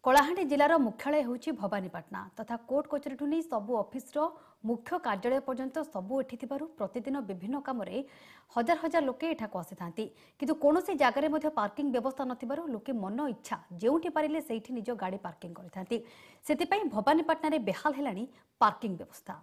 कलाहांडी जिलार मुख्यालय होछि भवानीपाटना तथा कोर्ट कचेरी नहीं सबु ऑफिस मुख्य कार्यालय पर्यंत सबू एठी थिबारु प्रतिदिन विभिन्न काम हजार हजार लोके एठाको आसी किंतु कोनोसी जगार मध्य पार्किंग व्यवस्था नथिबारु लोके मन इच्छा जेउठी पारिले सेठी निज गाड़ी पार्किंग करिथांती सेति पई भवानीपाटना रे बेहाल हेलानी पार्किंग व्यवस्था।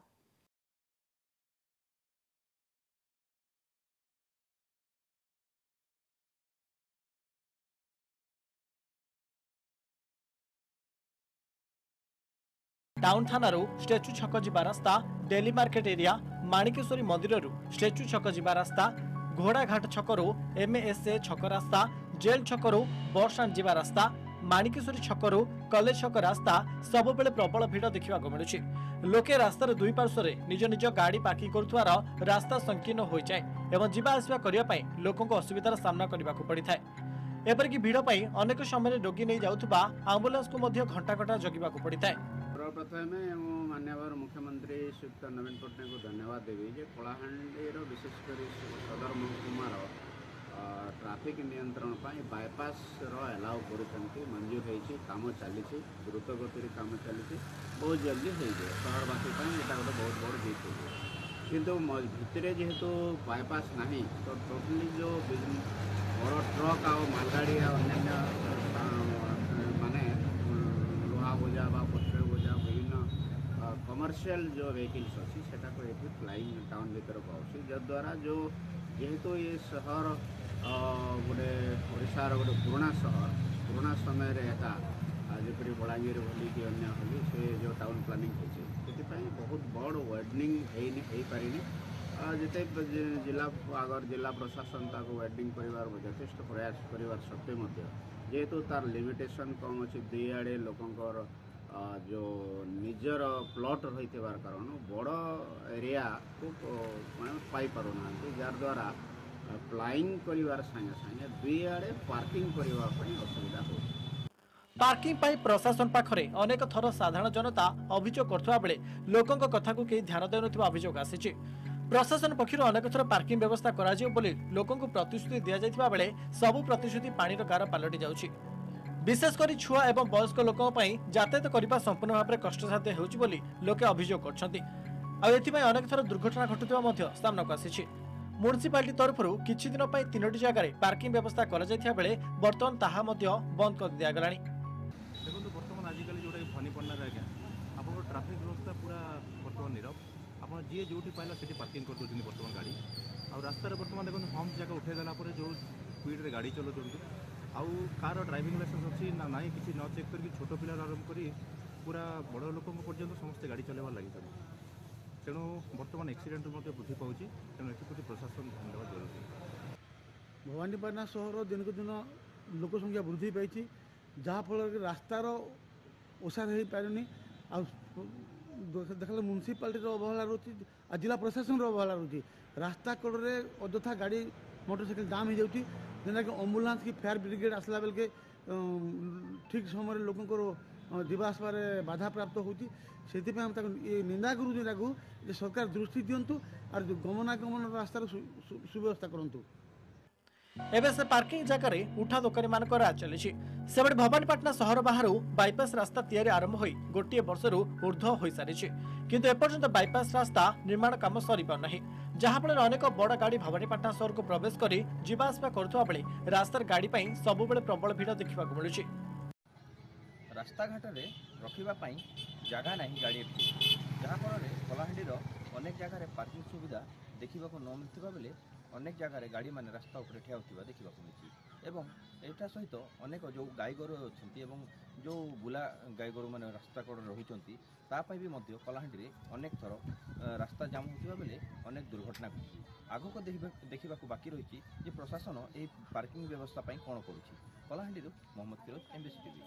टाउन थाना स्टेचू छक जीवा रास्ता डेली मार्केट एरिया माणिकेश्वरी मंदिर स्टेचू छक जीवा रास्ता घोड़ाघाट छकरू एमएसए छक रास्ता जेल छकरू बस स्टाण्ड जीवा रास्ता माणिकेश्वरी छकरू कॉलेज छक रास्ता सब बेले प्रबल भिड़ देखा मिलूँ। लोके रास्तार दुई पार्श्व निज निज गाड़ी पार्किंग करुवार रास्ता संकीर्ण हो जाए एवं जीवा आसवा करने लोकों असुविधार सामना करने पड़ी था। एपरिक भिड़ अनेक समय रोगी नहीं जाउथबा आंबुलांस को घंटा घंटा जगिबा पड़ी था। प्रथम माननीय मुख्यमंत्री श्रीयुक्त नवीन पट्टनायक को धन्यवाद देवी जे कलाहांडीर विशेषकर सदर महकुमार ट्राफिक नियंत्रण बायपास एलाउ कर मंजूर हो कम चली द्रुत गति कम चली बहुत जल्दी हो जाए सहरवासी यहाँ गोटे बहुत बड़ जीत हो किंतु भितर जेहेतु बायपास ना तो टोटली जो बड़ ट्रक आ मालगाड़ी अन्य माने लुहा बोझा पथर बोझा विभिन्न कमर्शियल जो व्हीकल्स अच्छी से फ्लाइंग टाउन भर पाँच जद्वारा जो जेहेतु ये सहर गोटे ओडार गोटे पुराना समय जपरी बलांगीर होली कि अन्य होली से जो टाउन प्लानिंग होती बहुत बड़ वार्डनिंग हो पारिनी जिते जिला आगर जिला प्रशासन ताको वार्डनिंग कर यथेष्ट प्रयास कर सत्वे जेहेतु तार लिमिटेशन कम अच्छी दुई आड़े लोकंर जो निजर प्लॉट रही कारण बड़ एरिया को पाई पारना जार द्वारा फ्लाइंग करिवार संगे संगे दुई आड़े पार्किंग करने असुविधा हो। पार्किंग पाई प्रशासन पाखरे अनेक थर साधारण जनता अभियोग करथुवा बेले लोकंक कथा को केही ध्यान देउनथिबा अभियोग आसीछि। प्रशासन पक्षरु अनेक थर पार्किंग व्यवस्था कराजियो बोली लोकंक प्रतिश्रुति दिया जायतिबा बेले सबु प्रतिश्रुति पानीर कार पालटि जाउछि। विशेषकर छुआ एवं वयस्क लोकों पई यातायात करबा संपूर्ण भाव में कष्टसाध्य हेउछि बोली लोके अभियोग करछन्ति। आ एथिपई अनेक थर दुर्घटना घटुथिबा मध्ये सामना को आसीछि। म्युनिसिपालिटी तरफरु किछि दिन पई 3टी जगह पार्किंग व्यवस्था करा जायथिया बेले वर्तमान ताहा मध्ये बंद कर दिया गलानी। देखो बर्तमान आजिकल जो भवानीपाटना आज्ञा आप ट्राफिक व्यवस्था पूरा बर्तमान नीरव आप जी जो पाइला से पार्किंग कर दूसरी बर्तमान गाड़ी आ रास्तार बर्तमान देखो हम जगह उठेदेला जो स्पीड गाड़ी चलाउछन्ति आउ कार ड्राइविंग लाइसेंस अच्छी ना ना कि न चेक करके छोट पिला आरंभ कर पूरा बड़ लोक पर्यटन समस्त गाड़ी चलाइबार लगी तेणु बर्तमान एक्सीडेंट वृद्धि पाँच तेणु एप्रति प्रशासन ध्यान देवा जरूरी। भवानीपाटना सहर दिन को दिन लोक संख्या वृद्धि पाई जहाँफल रास्तार ओसार हो पारे देखा म्युनिसिपालिटी अवहेला रोचे जिला प्रशासन अवहेला रोचे रास्ता कड़े अଯଥା गाड़ी मोटरसाइकिल जाम हो जाती जेना कि एम्बुलेंस की फायर ब्रिगेड आसला बेल के ठीक समय लोकंर जीवा आसबार बाधा प्राप्त होती से निंदा करूँ सरकार दृष्टि दिंतु और गमनागमन रास्तार सुव्यवस्था करूँ। एबे से पार्किंग जगह उठा दोकानी मानक राज चली से भवानीपाटना सहर बाहर बाईपास रास्ता तैयारी आरंभ हो गोटे वर्षर ऊर्ध्व हो सारी किंतु एपर्यंत बाईपास रास्ता निर्माण काम सरी पार नहीं जहाँफल अनेक बड़ गाड़ी भवानीपाटना सहर को प्रवेश कर जीवा आसवा करुवा बेले रास्तार गाड़ी सब बेले प्रबल भिड़ देखा मिलूँ। रास्ता घाट में रखापी जगह ना गाड़ी जहाँफल कलाहांडी अनेक जगह पार्किंग सुविधा देखा न मिलता बेले अनेक जगह गाड़ी मान रास्ता उपर ठिया होता देखा मिली एवं एटा सहित अनेक जो गाई गोरु अच्छा जो बुला गाई गोरु मैंने रास्ता कड़े रोचंती भी कलाहांडी अनेक थर रास्ता जाम होता बेले अनेक दुर्घटना घटी आगक देखा बाकी रही प्रशासन ये पार्किंग व्यवस्था कौन करुँच। Kalahandi Mohammad Firoz MBC TV.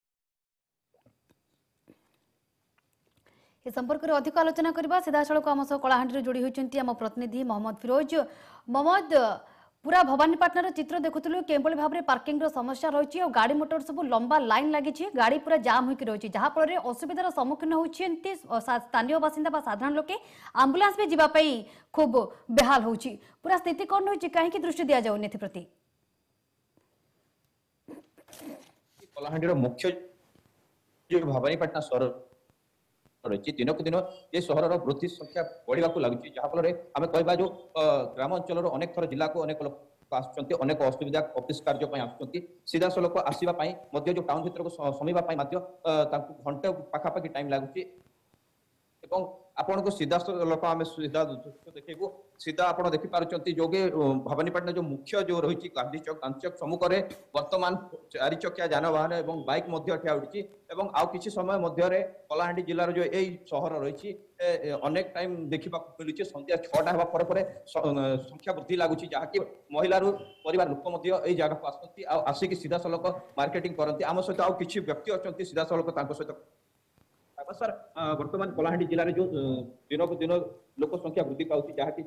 ए संपर्क में अधिक आलोचना करबा सीधा सड़क आम सह कलाहांडी जोड़ी होती आम प्रतिनिधि मोहम्मद फिरोज। मोहम्मद पूरा भवानीपाटनार चित्र देखुलु केवल भाव में पार्किंग समस्या रही और गाड़ी मोटर सब लंबा लाइन लगी गाड़ी पूरा जाम होकर रही जहाँफल असुविधार सम्मुखीन होती स्थानीय बासिंदा साधारण लोके आंबुलांस भी जावाई खूब बेहाल हो पूरा स्थिति कौन रही कहीं दृष्टि दि जाऊनि प्रति कलाहांडीर मुख्य जो भवानीपाटना सहर रही दिनक दिन ये सहर वृद्धि संख्या बढ़ा लगुच जहाँफल आम कह जो ग्राम अंचल अनेक थर जिला को अनेक लोक आसुच्चंती अनेक असुविधा ऑफिस कार्य आसुच्चंती सीधा सलख आसवाई जो टाउन भीतर को समयवा घंटे पाखापाखि टाइम लगुच आपन को सीधा लोक आम सीधा देखू सीधा आप देखिपारे जो भवानीपाटना जो मुख्य जो रही गांधी चौक सम्मुख में वर्तमान 4 चकिया जानवाहन और बाइक ठिया उठी आउ कि समय मध्य कलाहांडी जिलार जो यही सहर रही अनेक टाइम देखा मिलूँ संध्या 6टा होगा संख्या वृद्धि लगुच जहाँकि महिला परिवार लोक जगह को आसिक सीधा सलख मार्केटिंग करती आम सहित आउ कि व्यक्ति अच्छा सीधा सलख सहित सर वर्तमान कलाहांडी जिले में जो दिन को दिन लोक संख्या वृद्धि पाँच जहाँकि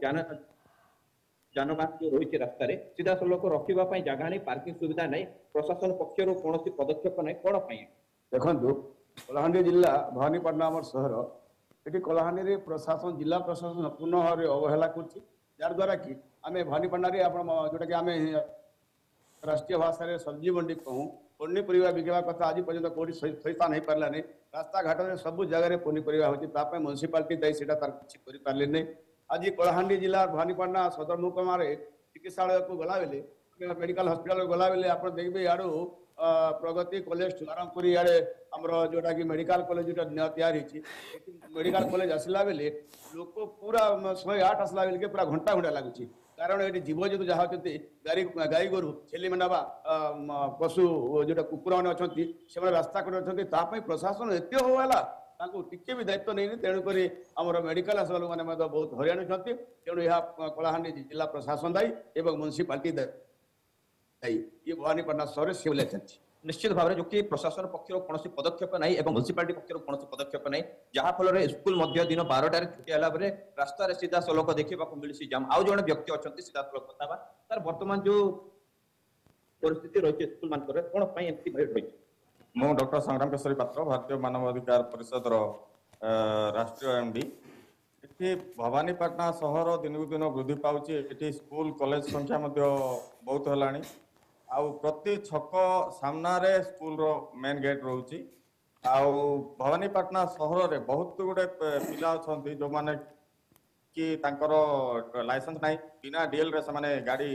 जानवाहन जो रही रास्तार सीधा सलख रखा जगह नहीं पार्किंग सुविधा नहीं प्रशासन पक्षर कौन पदक्षेप नहीं कौन देखो कलाहांडी जिला भवानीपाटना आम सहर ये कलाहांडी प्रशासन जिला प्रशासन पूर्ण भाव में अवहेला द्वारा कि आम भवानीपाटना जोटा कि आम राष्ट्रीय भाषा सब्जी मंडी कहूँ पनीपरिया बिकवा कथा आज पर्यटन कौटी सहितान हो पारा नहीं रास्ता घाट में सब जगह पनीपरिया होती म्यूनिशिपालिटी दायी से पारे नहीं आज कलाहांडी जिला भवानीपाटना सदर महकुमा चिकित्सा को गला बेले मेडिकल हॉस्पिटल गला बेले आप देखिए याडू प्रगति कॉलेज आरंभ कर इे आमर जोटा कि मेडिकल कॉलेज जो तैयारी मेडिकल कॉलेज आसला बेले लोक पूरा 108 आसला बेल के पूरा घंटा घंटा लगुच कारण ये जीवजंतु जहाँ गाई गोरु छेली मेढ़ा पशु जोटा कुकुर मैंने अच्छा से रास्ता कर अच्छा प्रशासन एत होगा टिके भी दायित्व नहीं तेणुक आमर मेडिकल आसवा लोक मैंने बहुत हरियाण होती तेणु यह कलाहांडी जिला प्रशासन दायी और म्यूनिशिपालिटी दायी ये भवानीपाटना सहर से चलती निश्चित भाव में जो कि प्रशासन पक्षर कौन पदक्षेप नहीं और म्यूनिशिपालिटी पक्षर कौन पदक्षेप नहीं जहाँफल स्कूल दिन 12टार छुट्टी है रास्तार सीधा सलख देखा मिली जाम आउ जड़े व्यक्ति अच्छा सीधा सलख कथा सर बर्तमान जो परिस्थिति रही स्कूल मान कौन एमती रही मु डॉक्टर संग्राम केशरी पात्र भारतीय मानवाधिकार परिषद राष्ट्रीय एमडी ये भवानीपाटना सहर दिन को दिन वृद्धि पाँच ये स्कूल कॉलेज संख्या बहुत है आउ प्रति छक सामने स्कूल मेन गेट रोची आउ भवानीपाटना सहर रे बहुत गुड़े पिला अच्छा जो माने कि लाइसेंस नहीं बिना डीएल रे से गाड़ी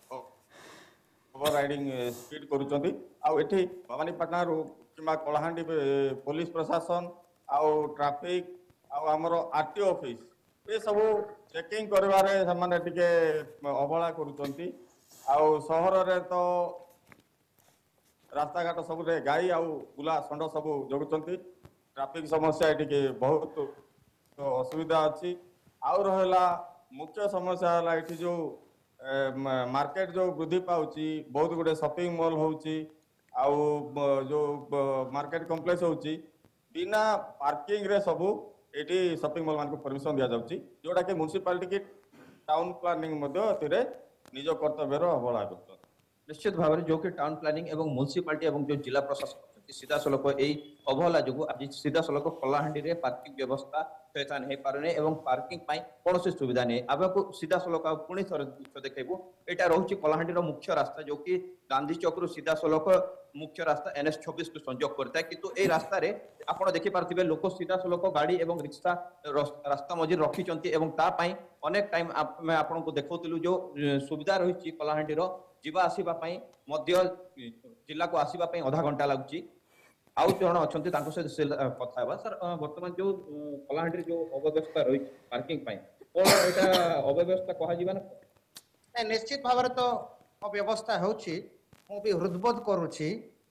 ओवर राइडिंग स्पीड करुँच आठी भवानीपाटना कि कलाहांडी पुलिस प्रशासन आउ ट्रैफिक आमर आरटीओ ऑफिस ये सब चेकिंग करिवारे समाने टिके अवहेला करुँच आउ सहर रे तो रास्ता घाट सब गाई आउ गुला षंड सब जगुंट ट्रैफिक समस्या ये बहुत असुविधा अच्छी आउ रहा मुख्य समस्या है ये जो मार्केट जो वृद्धि पाँच बहुत गुड़े शॉपिंग मॉल होची आउ जो मार्केट कॉम्प्लेक्स होची बिना पार्किंग रे सब ये शॉपिंग मॉल मान को परमिशन दि जाउची जोटा कि म्यूनिसिपालिटी की टाउन प्लानिंग निज कर्तव्य अवहेला कर निश्चित भाव में जो कि टाउन प्लानिंग और म्यूनिसिपालिटी और जो जिला प्रशासन सीधा सलख यही अवहेला जो आज सीधा सलख कलाहांडी रे पार्किंग व्यवस्था सहितान हो पारे और पार्किंग कौन सुविधा नहीं आम को सीधा सलख पुणी थर देखू यहाँ रोचे कलाहांडी मुख्य रास्ता जो कि गांधी चौक रु सीधा सलख मुख्य रास्ता NH 26 को संजोग करता है किंतु ए रास्ता रे आपण देखि पारथिबे लोक सीधा सलख गाड़ी और रिक्शा रास्ता मझे रखिचंती एवं तापाई अनेक टाइम मैं आपन को देखौतिलु जो सुविधा रही कलाहांडी रो जीवा आसीबा पई मध्य जिला को आसीबा पई आधा घंटा लागुची आउ जण अछंती तांको से कथा हेबा सर वर्तमान जो कलाहांडी जो अव्यवस्था रही पार्किंग पई कोन एटा अव्यवस्था कहा जीवा ना निश्चित भाव में तो अव्यवस्था होछि मु भी हृदबोध करुछि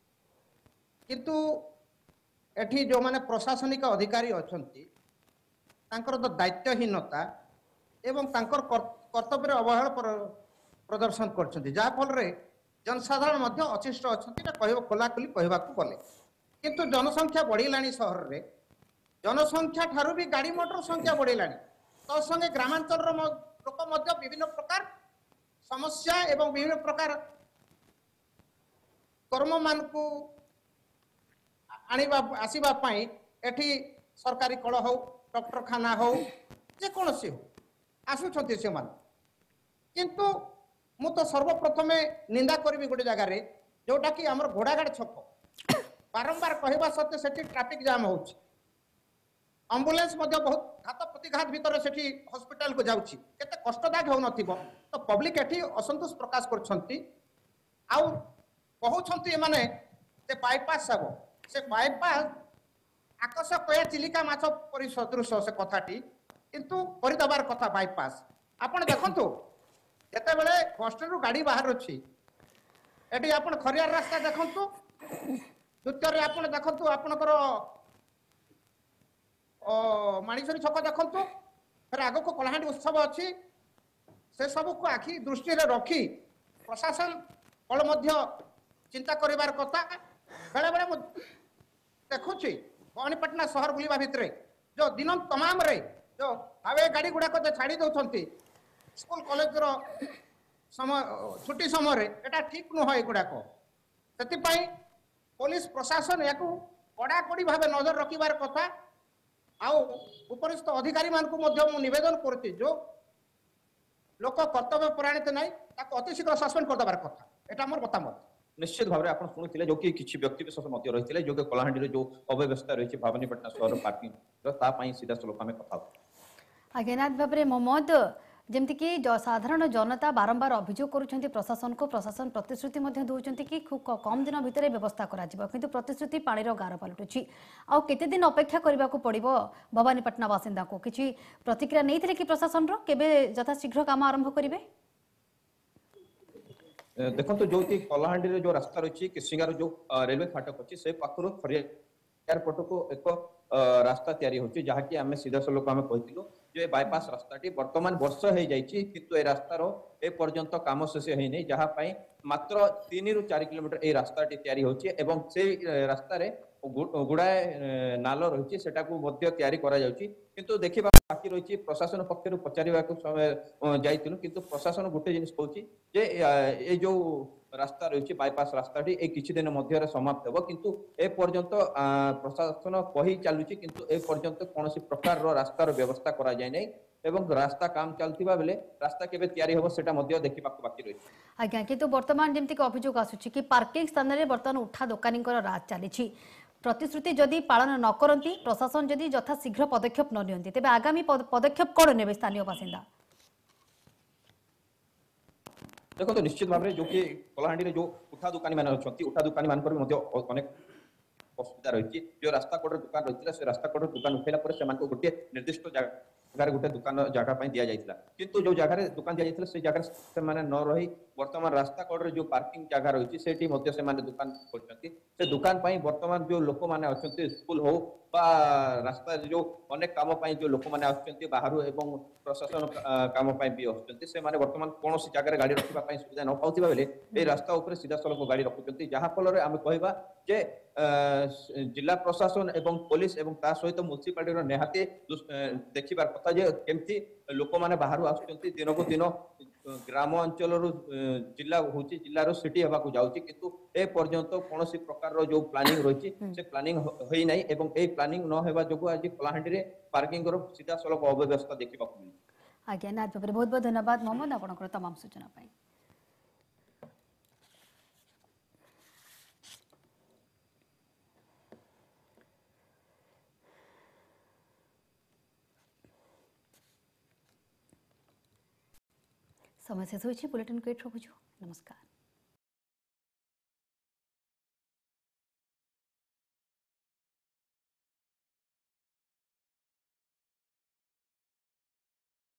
किंतु एठी जो माने प्रशासनिक अधिकारी अछंती तांकर तो दायित्वहीनता एवं तांकर कर्तव्य अवहेला प्रदर्शन करछंती जा फल रे जनसाधारण मध्य अचिष्ट अछंती ना कहबो खोलाखोली कहबाकू गले किंतु जनसंख्या बढ़िलानी सहर रे जनसंख्या ठारू भी गाड़ी मोटर संख्या बढ़िलानी तो संगे ग्रामांचल लोक मध्य विभिन्न प्रकार समस्या एवं विभिन्न प्रकार कर्म मान को आनिबा आसीबा पाई एठी सरकारी कल हो डॉक्टरखाना हो जे कोनसी हो आसुछंती से मान किंतु मु तो सर्वप्रथमे निंदा करबी गोटे जगह रे जोटा कि हमर घोड़ागाड़ छक बारंबार कहवा सत्वे सेठी ट्रैफिक जाम होउछि एम्बुलेंस बहुत घात प्रतिघात भितर से हॉस्पिटल को जाउछि केते कष्टदायक हो नथिबो तो पब्लिक एठी असंतोष प्रकाश करछंती आउ कहउछंती माने जे बाईपास हबो से बाईपास आकाश कया चिलिका माछ परि सदृश से कथाटी किंतु परिदबार कथा बाईपास आपण देखंतु जेते बेले हॉस्टल गाड़ी बाहर अछि एठी आपण खरियार रास्ता देखंतु द्वितीय आपण देखंतु आपणकर माणिसरी छक देखंतु फिर आगो को कलाहांडी उत्सव अच्छी से सब को आखि दृष्टि रखी प्रशासन कल मध्य चिंता करिवार कथा बेले बेले देखुची भवानीपाटना शहर बुलिबा भितरे जो दिन तमाम रे जो हाईवे गाड़ी गुडा को छाड़ी दउछंती स्कूल कॉलेज रो समय छुट्टी समय रे एटा ठीक न होय गुडा को सेति पई पुलिस प्रशासन याकू कड़ाकड़ी भावे नजर रखिबार कथा आउ उपरिस्थ अधिकारी मानकू मध्य मु निवेदन करती जो लोक कर्तव्य परायणित नहीं ताको अति शीघ्र सस्पेंड कर देबार कथा एटा मोर मतामत निश्चित भाव आप शुणुते जो कि किसी व्यक्ति विशेष रही जो कलाहांडी जो अव्यवस्था रही भवानीपाटना शहर पार्किंग सीधा सलख आम कथा आज्ञा भाव में मोहम्मद जमतीकि साधारण जनता बारंबार अभियोग करुँच प्रशासन को प्रशासन प्रतिश्रुति दौरान कि खूब कम दिन भितर व्यवस्था किंतु प्रतिश्रुति पाणीर गार पलटुची आउ केते दिन अपेक्षा करने को पड़ो भवानीपाटना बासिंदा को किसी प्रतिक्रिया नहीं कि प्रशासन केबे यथाशीघ्र काम आरंभ करेंगे देखो जो कलाहांडी जो रास्ता रही किसिंगार जो रेलवे फाटक अच्छी से पाखर खरियार पटको एक रास्ता तैयारी होची जहाँकि आम सीधा सलख आम कहूँ जो बाईपास रास्ताटी वर्तमान वर्ष हो जाइए किंतु ए रास्तार ए पर्यंत काम शेष होनी जहाँपाई मात्र 3 ରୁ 4 किलोमीटर ए रास्ताटी तैयारी होची एवं से रास्तार गुड़ाए नाल रही से तैयारी करा जाउची किंतु देखा बाकी रही प्रशासन पक्षर पचार जाइलु किंतु प्रशासन गोटे जिन कहूँ ये जो रास्ता रही बाईपास रास्ताटी ए किछि दिन मध्य समाप्त हो किंतु ए पर्यंत प्रशासन कही चलुची किंतु ए पर्यंत कौन प्रकार रास्तार व्यवस्था करा जाय नै एवं रास्ता काम चलतिबा बेले रास्ता केबे तैयारी होबो सेटा मध्य देखिबा बाकी रही आज्ञा किंतु वर्तमान जेमति अभियोग आसुची कि पार्किंग स्थान रे वर्तमान उठा दुकानी राज चली प्रतिश्रुति जदि पालन न करती प्रशासन जदि यथा शीघ्र पदक्षेप न नियंती तेबे आगामी पदक्षेप कौन ने स्थानीय बासिंदा देखो तो निश्चित भाव जो कि कलाहांडी जो उठा दुकानी मान उठा दुकानी मान अनेक असुविधा रही जो रास्ता कड़े दुकान रही से रास्ता कड़े दुकान उठेला से गोटे निर्दिष्ट जगह गोटे दुकान जगह दिया जाइथिला किंतु जो जगह दुकान दिया जाइथिला से जगह से माने न रही वर्तमान रास्ता कड़े जो पार्किंग जगह रही सेठी मध्य से माने दुकान करछंती से दुकान पई वर्तमान जो लोक माने अछंती स्कूल हो बा रास्ता जो अनेक काम पई जो लोक माने आछंती बाहरु एवं प्रशासन काम पई भी आछंती से माने वर्तमान कोनोसी जगह गाड़ी रखिबा पई सुविधा न पाउतिबा बेले ए रास्ता ऊपर सीधा सलख गाड़ी रखुचंती जहां फल रे आमे कहबा जे जिला प्रशासन एवं पुलिस एवं ता सहित म्युनिसिपालिटी निहाती देखिबार कथा जे केमती लोक माने बाहरु आछंती दिन को दिन ग्राम अंचल जिला होची जिल्लार सिटी हेबा को जाउची किंतु ए पर्यंत कोनोसी प्रकार जो प्लानिंग रही से प्लानिंग होई नै एवं ए प्लानिंग न हेबा जोगु आज कलाहांडी रे पार्किंग रो सीधा सलख अव्यवस्था देखिबा को मिली आज्ञा नाथ बाबरे बहुत बहुत धन्यवाद मोहम्मद आपनकर तमाम सूचना पाई समय शेष होइछि बुलेटिन को एठ रखुछु नमस्कार।